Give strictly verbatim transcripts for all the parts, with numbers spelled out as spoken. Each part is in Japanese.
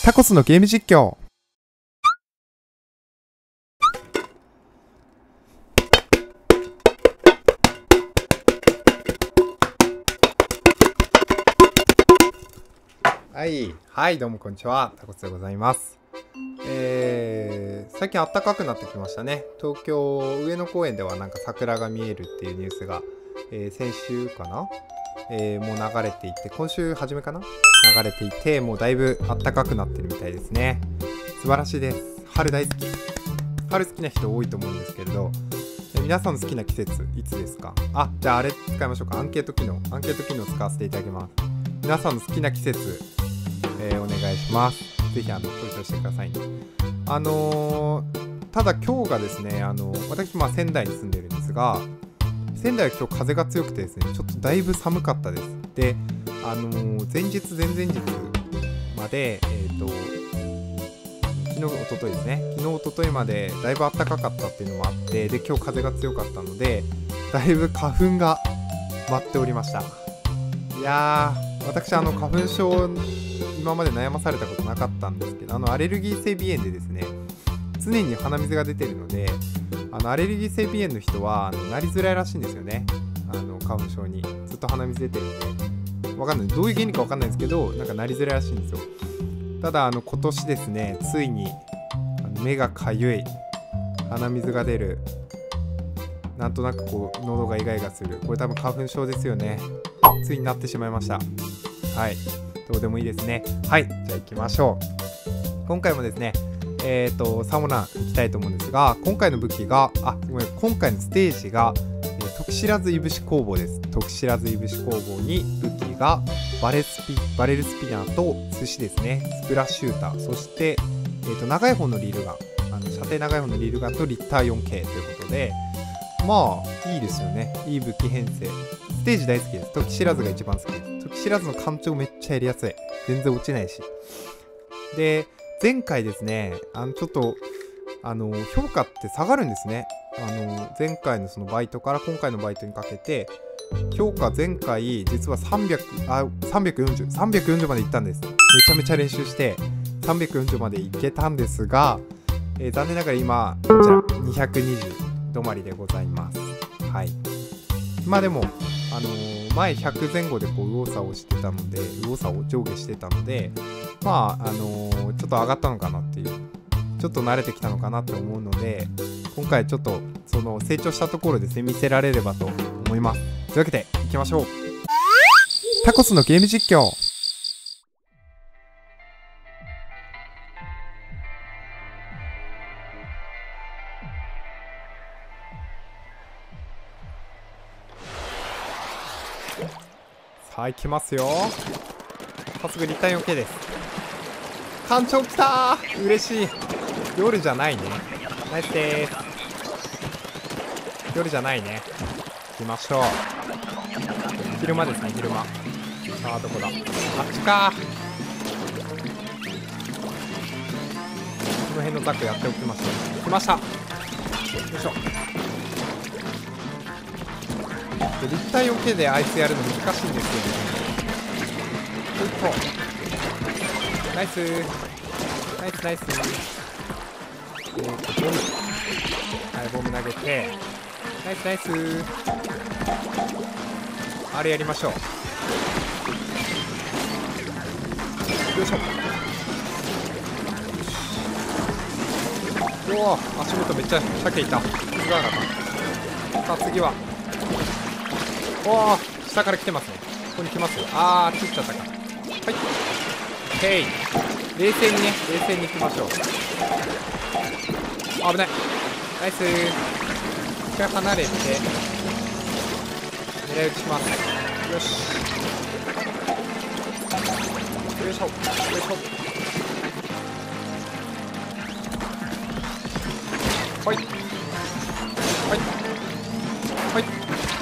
タコスのゲーム実況。はいはいどうもこんにちは、タコスでございます。えー、最近暖かくなってきましたね。東京上野公園ではなんか桜が見えるっていうニュースが、えー、先週かな、えー、もう流れていて、今週初めかな流れていて、もうだいぶ暖かくなってるみたいですね。素晴らしいです。春大好き。春好きな人多いと思うんですけれど、えー、皆さんの好きな季節いつですか？あ、じゃああれ使いましょうか。アンケート機能アンケート機能使わせていただきます。皆さんの好きな季節、えー、お願いします。ぜひあの投票してくださいね。あのー、ただ今日がですね、あのー、私まあ仙台に住んでるんですが、仙台は今日風が強くてですね、ちょっとだいぶ寒かったです。で、あのー、前日前々日まで、えっと昨日一昨日ですね、昨日一昨日までだいぶ暖かかったっていうのもあって、で今日風が強かったので、だいぶ花粉が舞っておりました。いやー、私あの花粉症今まで悩まされたことなかったんですけど、あのアレルギー性鼻炎でですね、常に鼻水が出てるので、あのアレルギー性鼻炎の人はあのなりづらいらしいんですよね。あの花粉症にずっと鼻水出てるんで、わかんない、どういう原理かわかんないんですけど、なんかなりづらいらしいんですよ。ただあの今年ですね、ついにあの目がかゆい、鼻水が出る、なんとなくこう喉がイガイガする、これ多分花粉症ですよね。ついになってしまいました。はい、どうでもいいですね。はい、じゃあ行きましょう。今回もですね、えっとサモナン行きたいと思うんですが、今回の武器が、あ、ごめん、今回のステージが、えー、徳知らずいぶし工房です。徳知らずいぶし工房に武器がバレスピバレルスピナーと寿司ですね、スプラッシューター、そして、えー、と長い方のリールガン、あの射程長い方のリールガンとリッター よんケー ということで、まあいいですよね。いい武器編成。ステージ大好きです。時知らずが一番好きです。時知らずの艦長めっちゃやりやすい。全然落ちないし。で、前回ですね、あのちょっとあの評価って下がるんですね。あの前回のそのバイトから今回のバイトにかけて、評価前回実はさんびゃく、あ、さんびゃくよんじゅう、さんびゃくよんじゅうまでいったんです。めちゃめちゃ練習してさんびゃくよんじゅうまでいけたんですが、えー、残念ながら今こちらにひゃくにじゅう止まりでございます。はい。まあでも、あのー、前ひゃくぜん後でこう右往左往してたので、右往左往上下してたので、まあ、あのー、ちょっと上がったのかなっていう、ちょっと慣れてきたのかなって思うので、今回ちょっとその成長したところですね、見せられればと思います。というわけで、いきましょう。タコスのゲーム実況。さあ行きますよ。早速リターン OK です。艦長来たー、嬉しい。夜じゃないね。ナイスでーす。夜じゃないね。行きましょう。昼間ですね、昼間。さあどこだ、あっちかー。この辺のザクやっておきましょう。来ました。よいしょ。立体 OK であいつやるの難しいんですよね。ほいっとナイスナイスナイス。えーとボム、はい、ボム投げてナイスナイス。あれやりましょう。よいしょ。おお、足元めっちゃ鮭いた。気づかなかった。さあ次は、おお、下から来てますね。ここに来ますよ。あー、切っちゃったか。はい。ヘイ。冷静にね、冷静に行きましょう。あ、危ない。ナイスー。一回離れて、狙い撃ちします。よし。よいしょ。よいしょ。はい。はい。はい。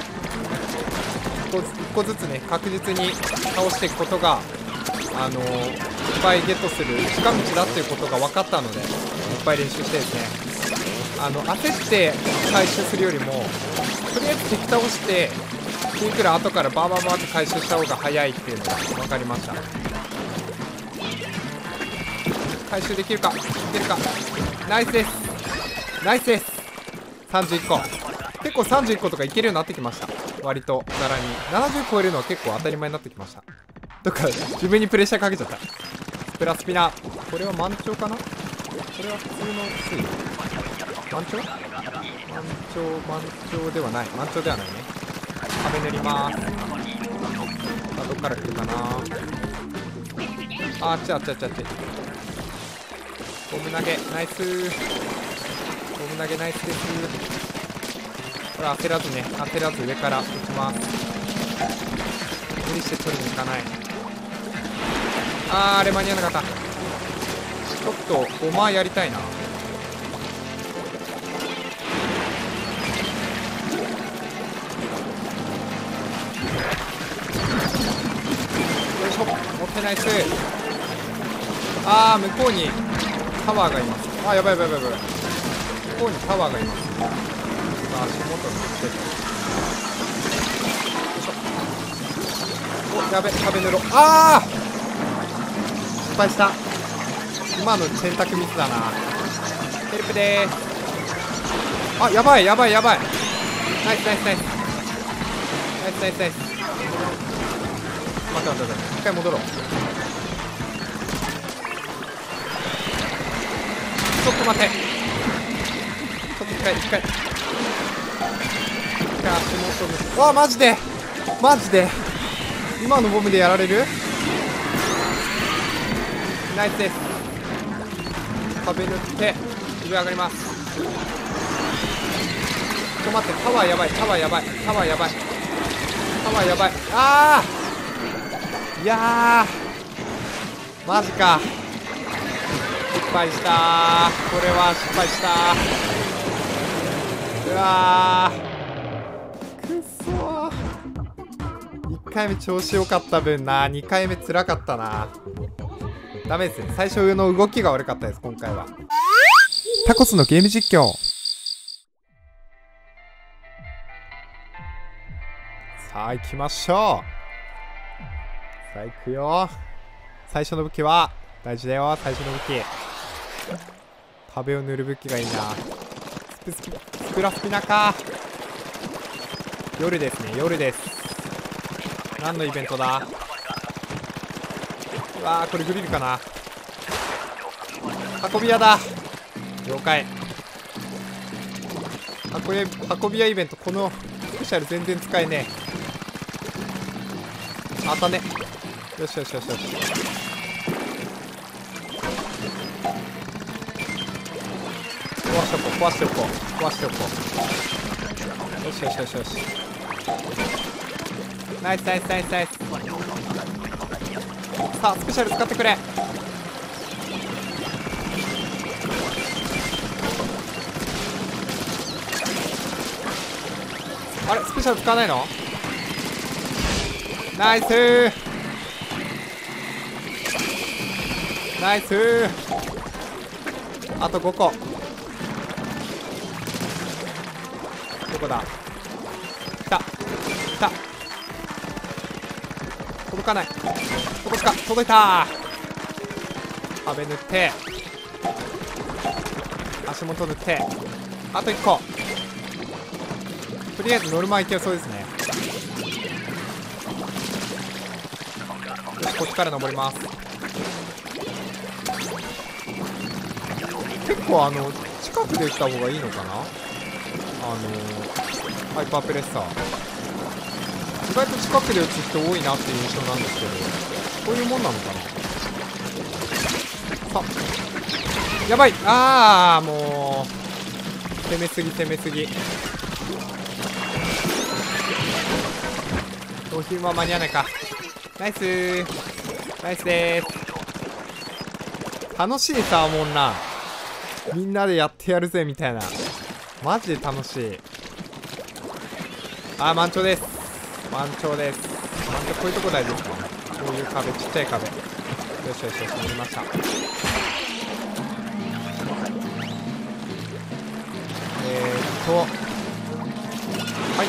いっこずつね、確実に倒していくことが、あのー、いっぱいゲットする近道だっていうことが分かったので、いっぱい練習してですね、あの焦って回収するよりも、とりあえず敵倒していくら後からバーバーバーって回収した方が早いっていうのが分かりました。 回収できるか、いけるか。ナイスです、ナイスです。さんじゅういっこ、結構さんじゅういっことかいけるようになってきました。割とざらにななじゅう超えるのは結構当たり前になってきました。とか自分にプレッシャーかけちゃった。スプラスピナ、これは満潮かな。これは普通の水位、満潮満潮満潮ではない、満潮ではないね。壁塗りまーす。あ、どっから来るかな。あっちあっちあっちあっち。ゴム投げナイスー、ゴム投げナイスです。これ焦らずね、焦らず上から打ちます。無理して取りに行かない。あー、あれ間に合わなかった。ちょっとごまやりたいな。よいしょ、持ってないっす。あー、向こうにタワーがいます。あー、やばいやばいやばいやばい。向こうにタワーがいます。あ、足元に来てた。よいしょ。お、やべ、壁塗ろう。あー、失敗した。今の選択ミスだな。ヘルプでーす。あ、やばいやばいやばい。ナイスナイスナイスナイスナイスナイス。待って待って待って、一回戻ろう。ちょっと待って、ちょっと一回一回一回足元に。うわ、マジでマジで今のボムでやられる。ナイスです。壁塗って上上がります。ちょっと待って、タワーやばい、タワーやばい、タワーやばい、タワーやばい。あー、いやー、マジか、失敗したー。これは失敗したー。うわー、くっそー。いっかいめ調子良かった分な、にかいめ辛かったな。ダメですね。最初の動きが悪かったです、今回は。タコスのゲーム実況。さあ行きましょう。さあ行くよ。最初の武器は大事だよ。最初の武器、壁を塗る武器がいいな。スプスピスプラスピナか。夜ですね、夜です。何のイベントだ。うわー、これグリルかな。運び屋だ。了解。運び運び屋イベント、このスペシャル全然使えねえ。あったね。よしよしよしよし。壊しておこう壊しておこう壊しておこう。よしよしよしよし。ナイスナイスナイスナイス。さあスペシャル使ってくれ。あれスペシャル使わないの。ナイスーナイスー。あとごこ。どこだ。来た来た。届かない。届くか。届いたー。壁塗って足元塗ってあといっこ。とりあえずノルマいけそうですね。よし、こっちから登ります。結構あの近くで打った方がいいのかな。あのー、ハイパープレッサー意外と近くで打つ人多いなっていう印象なんですけど、こういうもんなのかな。さやばい。あーもう攻めすぎ攻めすぎ。お昼は間に合わないか。ナイスーナイスでーす。楽しいサーモンラン、みんなでやってやるぜみたいな。マジで楽しい。あー満潮です。満潮です。満潮こういうとこ大丈夫ですか。こういう壁、ちっちゃい壁。よしよしよし、塗りました。えーっとはい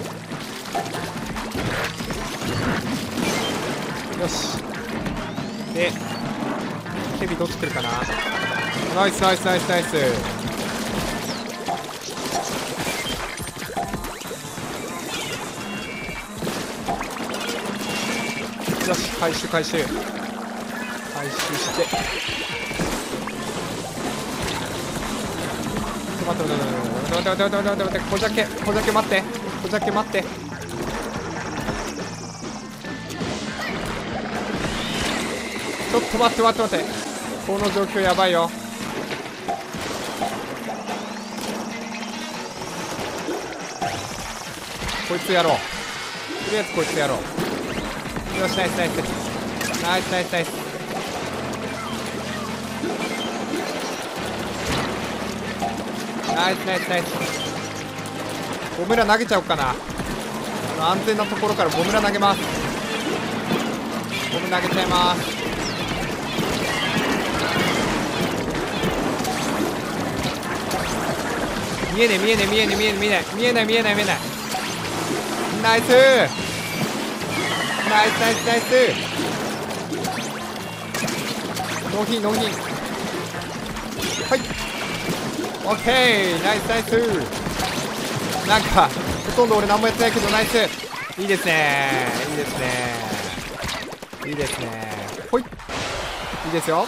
よし。 でヘビどっち来るかな。ナイスナイスナイスナイス。よし回収回収回収して。待って待って待って待って待って待って待って待って、小鮭小鮭待って、小鮭待って。ちょっと待って待って待って、この状況やばいよ。こいつやろう、とりあえずこいつやろう。よしナイスナイスナイスナイスナイスナイス。ナイスナイスナイス。ボムラ投げちゃおうかな。あの安全なところからボムラ投げます。ボム投げちゃいます。見えねえ見えねえ見えねえ見えねえ見えない見えない見えない見えない。ナイスナイスナイスナイス。ノーヒンノーヒン。はいオッケーナイスナイス。なんかほとんど俺何もやってないけどナイス。いいですねいいですねいいですね。ほいいいですよ。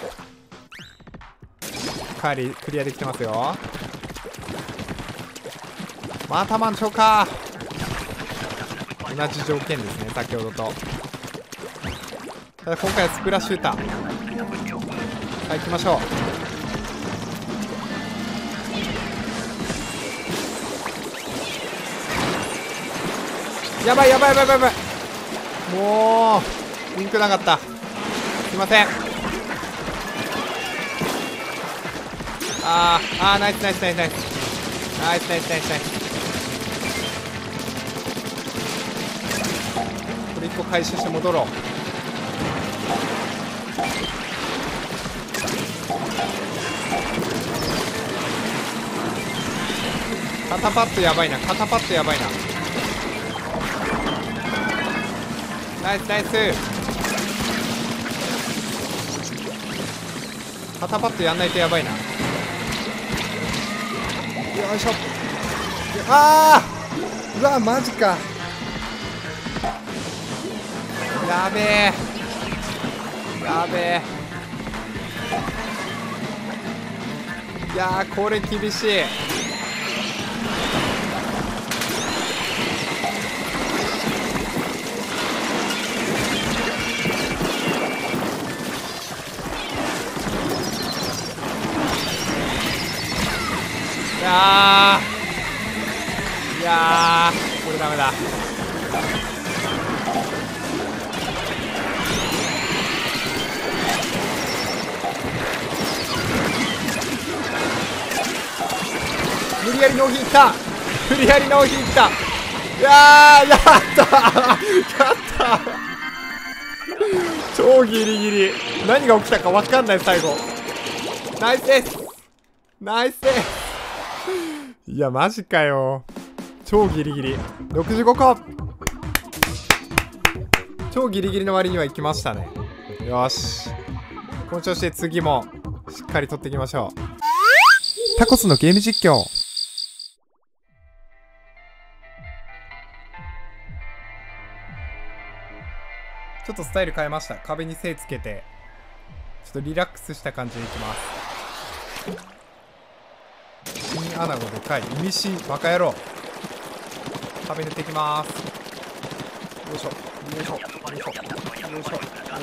かなりクリアできてますよ。また満潮か。同じ条件ですね先ほどと。ただ今回はスプラッシューター。さあ行きましょう。やばいやばいやばいやばい。もうリンクなかった、すいません。あーあーナイスナイスナイスナイスナイスナイスナイスナイス。これいっこ回収して戻ろう。肩パッドやばいな肩パッドやばいな。ナイスナイス。肩パッドやんないとやばいな。よいしょ。あーうわマジか。やべえやべえ。いやーこれ厳しい。いやーいやーこれダメだ。無理やり納品いった。無理やり納品いった。いやーやったーやったー超ギリギリ。何が起きたか分かんない最後。ナイスですナイスです。いやマジかよ超ギリギリ。ろくじゅうごこ超ギリギリの割には行きましたね。よしこの調子で次もしっかり取っていきましょう。タコスのゲーム実況。ちょっとスタイル変えました。壁に背つけてちょっとリラックスした感じでいきます。金アナゴでかい。イミシバカ野郎。壁塗っていきます。よいしょよいしょよいしょよいしょよいしょよいしょ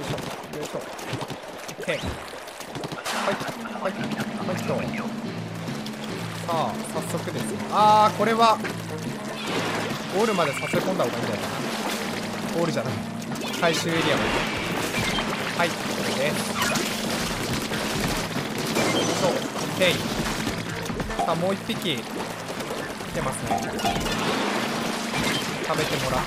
OK。 はいはいはいと。さあ早速ですね。あーこれはゴールまで誘い込んだ方がいいんじゃないかな。ゴールじゃない回収エリアまで。はいこれです。よいしょ OK。さあもう一匹来てますね。食べてもらって。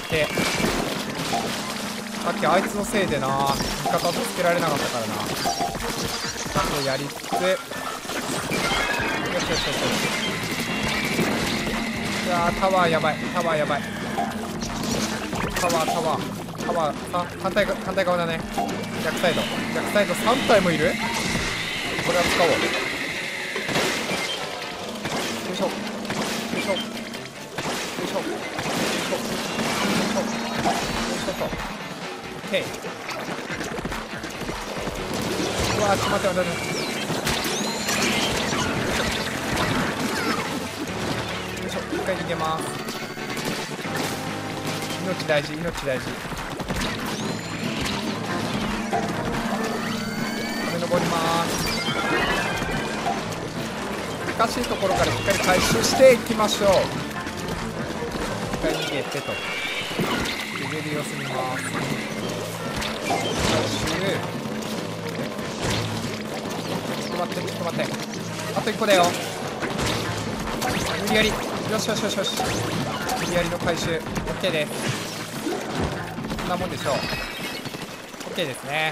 さっきあいつのせいでな味方助けられなかったからな。あとやりつつよしよしよしよし。いやータワーやばいタワーやばいタワータワーカバーさ反対が反対側だね。逆サイド逆サイドさん体もいる。これは使おう。よいしょよいしょよいしょよいしょよいしょよいしょと。 OK。 うわーちょっと待って待って待って。よいしょ一回逃げます。命大事命大事。壁登ります。難しいところからしっかり回収していきましょう。一回逃げてと上で様子見ます。回収。ちょっと待ってちょっと待って、あといっこだよ。無理やりよしよしよしよし、無理やりの回収 OK です。こんなもんでしょう。 OK ですね。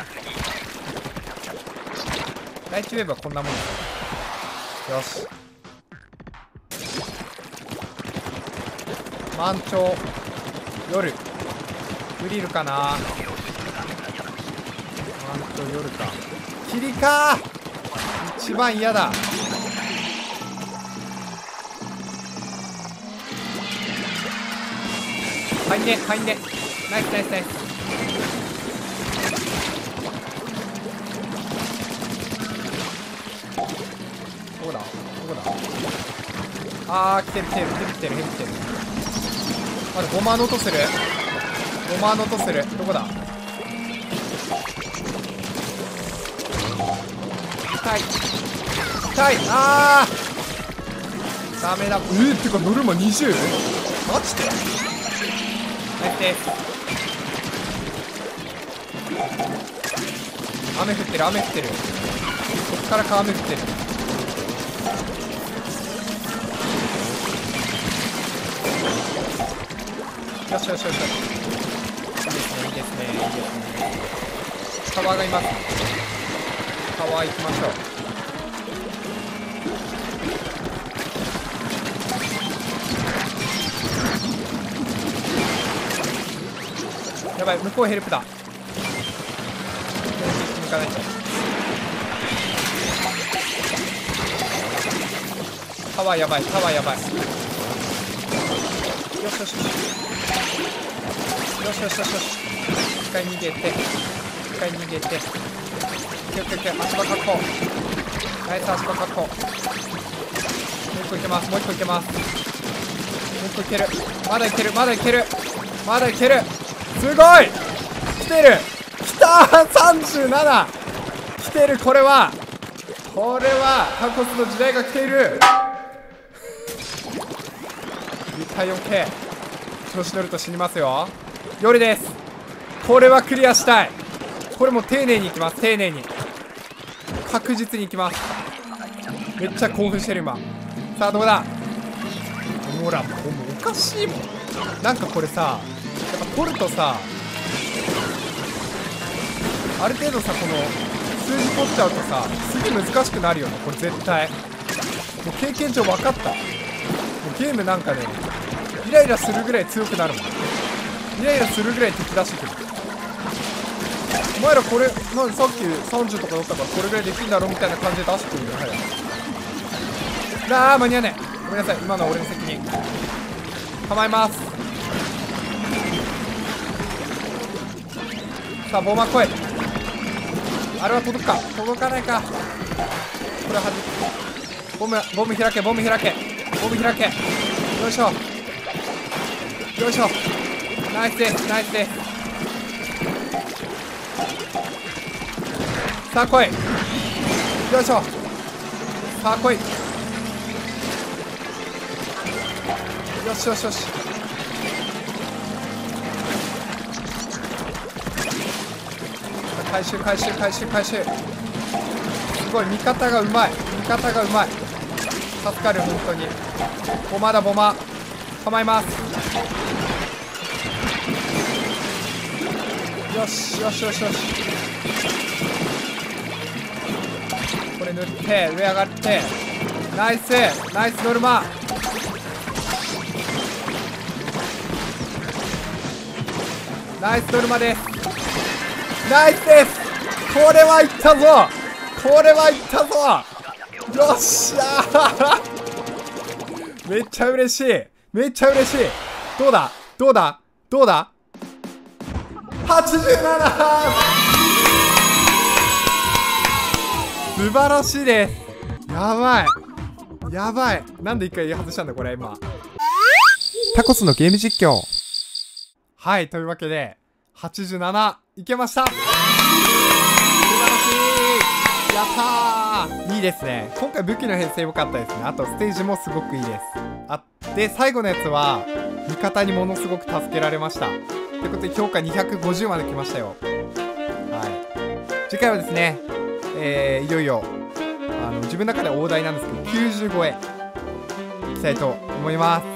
第一ウェーブはこんなもんですよ。よし満潮夜グリルかな。満潮夜か霧か一番嫌だ。入んね入んね。ナイスナイスナイス。どこだどこだ。あー来てる来てるヘビ来てるヘビ来てる。まだボマーの音するボマーの音する。どこだ。痛い痛い。あーダメだ。えー、ってかノルマ にじゅう？ マジでナイスです。雨降ってる雨降ってる。こっからか雨降ってる。よしよしよしよし。いいですねいいですねいいですね。タワーがいます。タワー行きましょう。やばい向こうヘルプだ。向かないと。タワーやばいタワーやばい。よしよしよしよしよしよしよし。一回逃げて一回逃げて。オッケーオッケーオッケー。足場確保。ナイス足場確保。もう一個いけますもう一個いけます。もう一個いける。まだいけるまだいけるまだいける。すごい来てる来たーさんじゅうなな来てる。これはこれはタコスの時代が来ている。立体 よんケー 調子乗ると死にますよ。夜です。これはクリアしたい。これも丁寧にいきます。丁寧に確実にいきます。めっちゃ興奮してる今。さあどこだ。ほらもうおかしいもん。なんかこれさやっぱ取るとさある程度さこの数字取っちゃうとさ次難しくなるよね。これ絶対もう経験上分かった。もうゲームなんかねイライラするぐらい強くなるもん。イライラするぐらい敵出してくる。お前らこれなんさっきさんじゅうとかだったからこれぐらいできるんだろみたいな感じで出してくるよ。はいあー間に合わねえ。ごめんなさい今のは俺の責任。構えます。さあボーマー来い。あれは届くか届かないか。これはじボムボム開けボム開けボム開け。よいしょよいしょ。ナイスですナイスです。さあ来いよいしょ。さあ来いよしよしよし。回収回収回収回収。すごい味方がうまい味方がうまい。助かる本当に。ボマだボマ構えます。よしよしよしよし。これ塗って上上がってナイスナイスノルマ。 ナイスドルマです。ナイスです。これはいったぞ。これはいったぞ。よっしゃーめっちゃ嬉しい。めっちゃ嬉しい。どうだどうだどうだ はちじゅうなな! 素晴らしいです。やばいやばい。なんで一回外したんだこれ今。タコスのゲーム実況。はい、というわけではちじゅうなないけました。素晴らしい。やったー。いいですね。今回武器の編成良かったですね。あとステージもすごくいいです。あで最後のやつは味方にものすごく助けられました。ということで評価にひゃくごじゅうまで来ましたよ。はい、次回はですね、えー、いよいよあの自分の中で大台なんですけどきゅうじゅうごえいきたいと思います。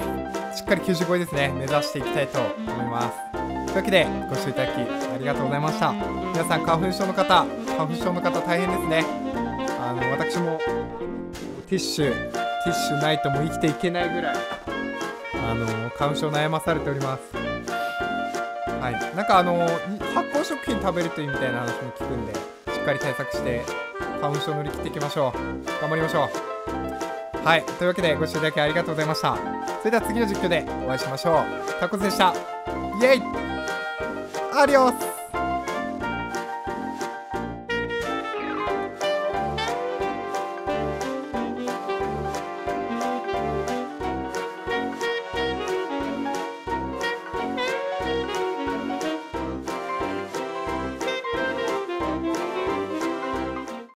しっかりきゅうじゅうごえですね目指していきたいと思います。というわけでご視聴いただきありがとうございました。皆さん花粉症の方花粉症の方大変ですね。あの私もティッシュティッシュないともう生きていけないぐらいあの花粉症悩まされております。はい、なんかあの発酵食品食べるといいみたいな話も聞くんで、しっかり対策して花粉症乗り切っていきましょう。頑張りましょう。はい、というわけでご視聴いただきありがとうございました。それでは次の実況でお会いしましょう。タコスでした。イエイ、アディオス。